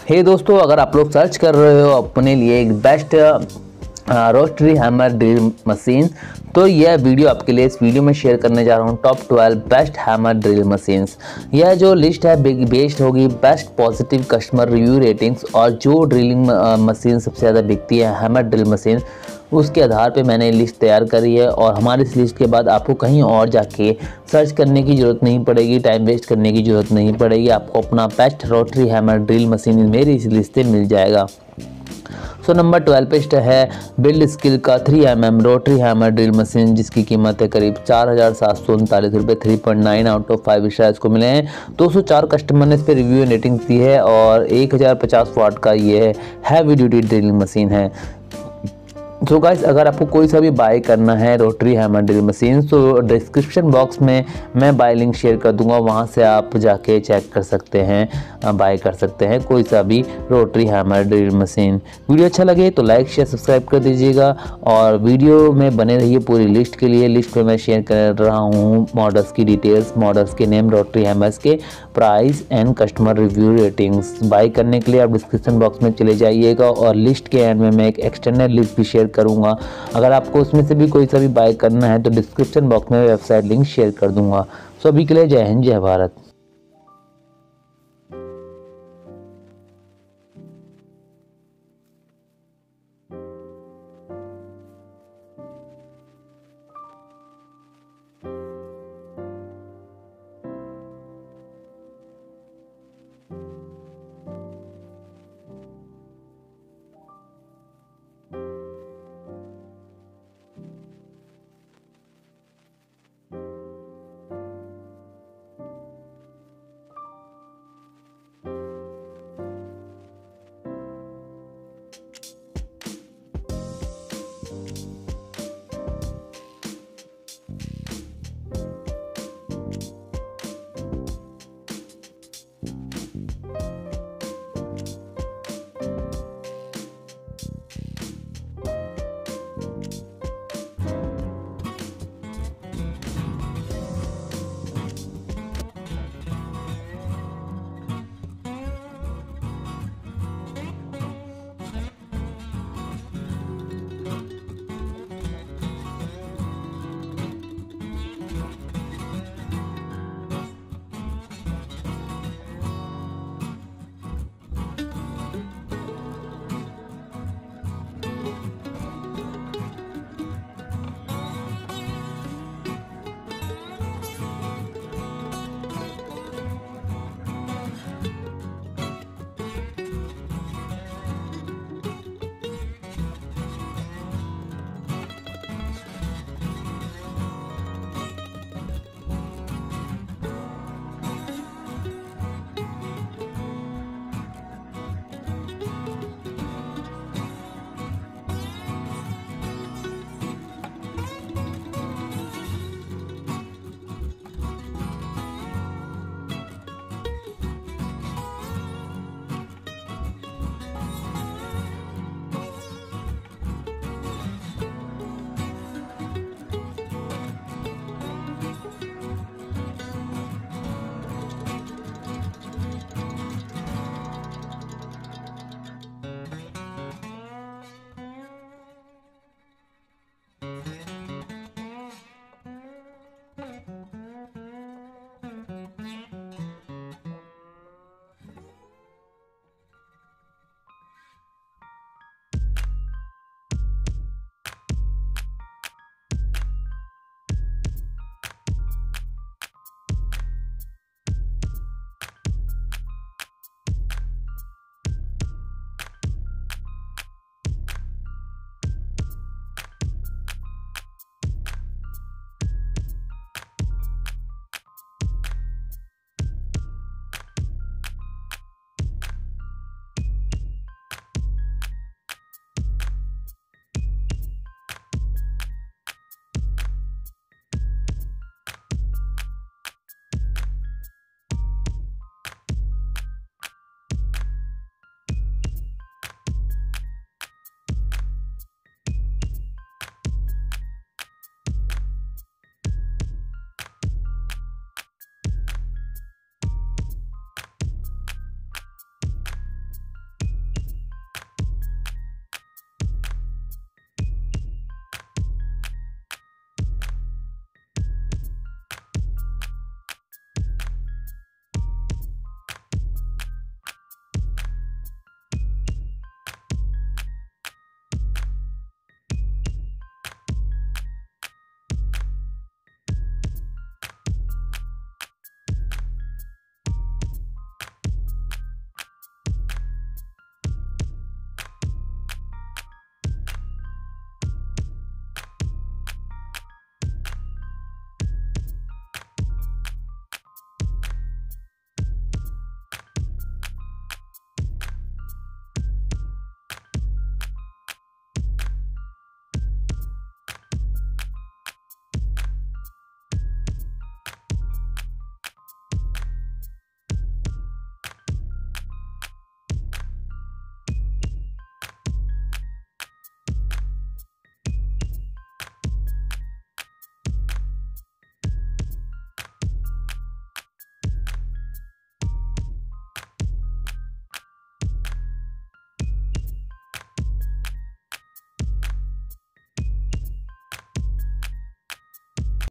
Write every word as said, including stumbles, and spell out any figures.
हे दोस्तों, अगर आप लोग सर्च कर रहे हो अपने लिए एक best rotary hammer drill machine, तो यह वीडियो आपके लिए इस वीडियो में शेयर करने जा रहा हूँ top twelve best hammer drill machines. यह जो लिस्ट है बेस्ड होगी best positive customer review ratings और जो ड्रिलिंग मशीन सबसे ज़्यादा बिकती है हैमर ड्रिल मशीन, उसके आधार पे मैंने लिस्ट तैयार करी है। और हमारी इस लिस्ट के बाद आपको कहीं और जाके सर्च करने की ज़रूरत नहीं पड़ेगी, टाइम वेस्ट करने की ज़रूरत नहीं पड़ेगी। आपको अपना best rotary hammer drill machine मेरी इस लिस्ट से मिल जाएगा। सो नंबर ट्वेल्व पे है बिल्ड स्किल का three M M rotary hammer drill machine, जिसकी कीमत है करीब चार हज़ार सात सौ उनतालीस रुपये। Three point nine out of five star इसको मिले हैं। दो सौ चार कस्टमर ने इस पर रिव्यू रेटिंग दी है और एक हज़ार पचास वाट का ये हैवी ड्यूटी ड्रिलिंग मशीन है। सो so गाइस, अगर आपको कोई सा भी बाय करना है रोटरी हैमर ड्रिल मशीन, तो डिस्क्रिप्शन बॉक्स में मैं बाय लिंक शेयर कर दूंगा, वहां से आप जाके चेक कर सकते हैं, बाय कर सकते हैं कोई सा भी rotary hammer drill machine. Video अच्छा लगे तो लाइक शेयर सब्सक्राइब कर दीजिएगा और वीडियो में बने रहिए पूरी लिस्ट के लिए। लिस्ट में मैं शेयर कर रहा हूँ मॉडल्स की डिटेल्स, मॉडल्स के नेम, रोटरी हैमर्स के price and customer review ratings. Buy करने के लिए आप डिस्क्रिप्शन बॉक्स में चले जाइएगा और लिस्ट के एंड में मैं एक एक्सटर्नल लिस्ट भी शेयर करूंगा। अगर आपको उसमें से भी कोई सा भी बाय करना है तो डिस्क्रिप्शन बॉक्स में वेबसाइट लिंक शेयर कर दूंगा। सो अभी के लिए जय हिंद, जय भारत।